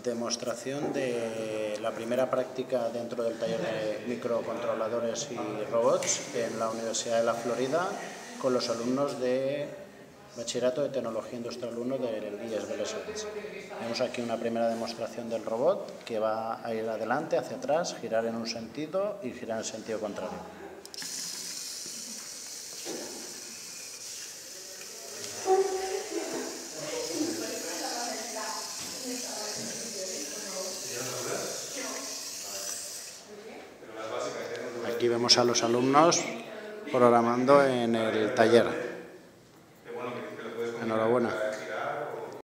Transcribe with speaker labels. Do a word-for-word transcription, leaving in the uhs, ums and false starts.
Speaker 1: Demostración de la primera práctica dentro del taller de microcontroladores y robots en la Universidad de la Florida con los alumnos de Bachillerato de Tecnología Industrial uno del I E S Belesovitz. Vemos aquí una primera demostración del robot que va a ir adelante, hacia atrás, girar en un sentido y girar en el sentido contrario. Aquí vemos a los alumnos programando en el taller.